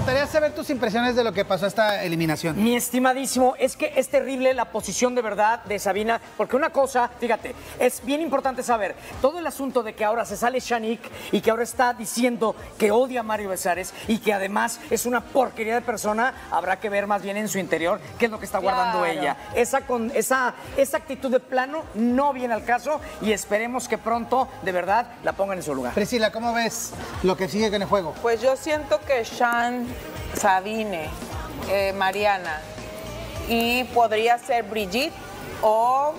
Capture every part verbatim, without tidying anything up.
encantaría saber tus impresiones de lo que pasó esta eliminación. Mi estimadísimo, es que es terrible la posición de verdad de Sabina, porque una cosa, fíjate, es bien importante saber, todo el asunto de que ahora se sale Shanique y que ahora está diciendo que odia a Mario Besares y que además es una porquería de persona, habrá que ver más bien en su interior qué es lo que está guardando Claro. ella. Esa, con, esa, esa actitud de plano no viene al caso y esperemos que pronto, de verdad, la pongan en su lugar. Priscila, ¿cómo ves lo que sigue con el juego? Pues yo siento que Shan, Sabine, eh, Mariana y podría ser Brigitte o...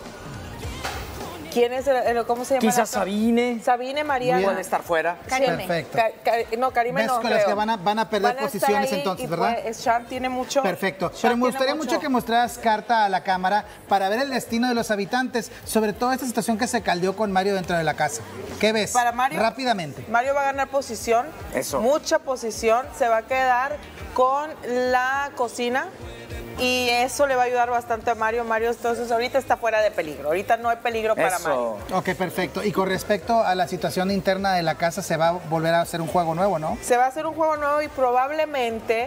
¿Quién es el, el- cómo se llama? Quizás la- Sabine. Sabine, Mariana. Puede estar fuera. Karime. Perfecto. Ca- Ca- no, Karime ¿Ves no con las creo. que van a- van a perder estar posiciones ahí entonces, y ¿verdad? pues, Shan tiene mucho. Perfecto. Shan Pero me tiene gustaría mucho que mostraras carta a la cámara para ver el destino de los habitantes, sobre todo esta situación que se caldeó con Mario dentro de la casa. ¿Qué ves? Para Mario, Rápidamente. Mario va a ganar posición, Eso. mucha posición, se va a quedar con la cocina y eso le va a ayudar bastante a Mario. Mario entonces ahorita está fuera de peligro, ahorita no hay peligro para Eso. Mario. Ok, perfecto. Y con respecto a la situación interna de la casa, se va a volver a hacer un juego nuevo, ¿no? Se va a hacer un juego nuevo y probablemente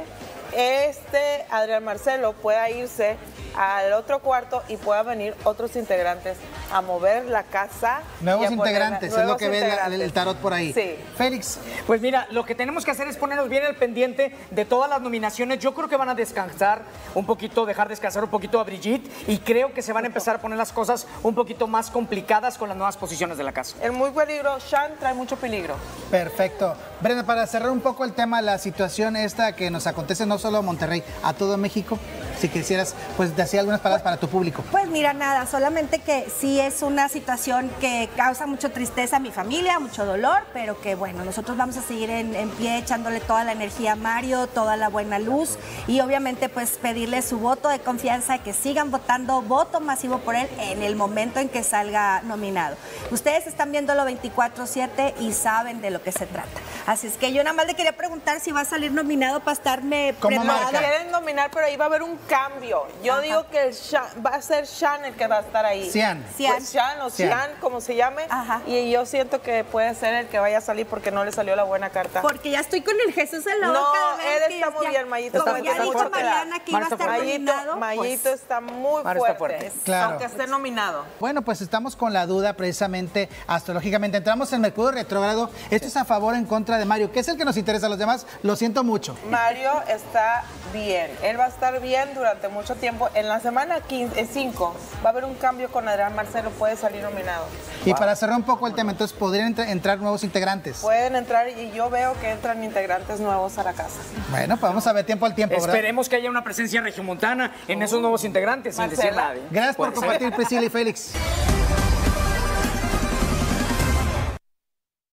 este Adrián Marcelo pueda irse al otro cuarto y pueda venir otros integrantes a mover la casa. Nuevos y a ponerla- integrantes, es lo nuevos que ve la- integrantes. el tarot por ahí. Sí. Félix, Pues mira, lo que tenemos que hacer es ponernos bien al pendiente de todas las nominaciones. Yo creo que van a descansar un poquito, dejar descansar un poquito a Brigitte y creo que se van a empezar a poner las cosas un poquito más complicadas con las nuevas posiciones de la casa. El muy peligro, Shan trae mucho peligro. perfecto. Brenda, para cerrar un poco el tema, la situación esta que nos acontece no solo a Monterrey, a todo México, si quisieras, pues decir algunas palabras para tu público. Pues mira, nada, solamente que sí es una situación que causa mucha tristeza a mi familia, mucho dolor, pero que bueno, nosotros vamos a seguir en, en pie echándole toda la energía a Mario, toda la buena luz y obviamente pues pedirle su voto de confianza, que sigan votando, voto masivo por él en el momento en que salga nominado. Ustedes están viéndolo veinticuatro siete y saben de lo que se trata. Así es que yo nada más le quería preguntar si va a salir nominado para estarme ¿Cómo preparada. marca? Quieren nominar, pero ahí va a haber un cambio. Yo Ajá. digo que el Shan- va a ser Shan el que va a estar ahí. Cian. Cian. Pues Shan o Cian. Cian, como se llame. Ajá. Y yo siento que puede ser el que vaya a salir porque no le salió la buena carta. Porque ya estoy con el Jesús en la No, boca. de ver él que está muy ya- bien, Mayito. Como Está- ya está dijo fuerte. Mariana que iba a Mar está estar fuerte. nominado. Mayito, Mayito pues, está muy Mar está fuerte. fuerte. Claro. Aunque esté nominado. Bueno, pues estamos con la duda precisamente astrológicamente. Entramos en Mercurio retrógrado. Esto es a favor o en contra de Mario, que es el que nos interesa a los demás. Lo siento mucho. Mario está bien. Él va a estar bien durante mucho tiempo. En la semana cinco va a haber un cambio con Adrián Marcelo. Puede salir nominado. Y para cerrar un poco el tema, entonces podrían entra- entrar nuevos integrantes. Pueden entrar y yo veo que entran integrantes nuevos a la casa. Bueno, pues vamos a ver tiempo al tiempo, ¿verdad? Esperemos que haya una presencia regiomontana en esos nuevos integrantes, sin decir Marcela. nadie. Gracias por Puede ser. compartir, Priscila y Félix.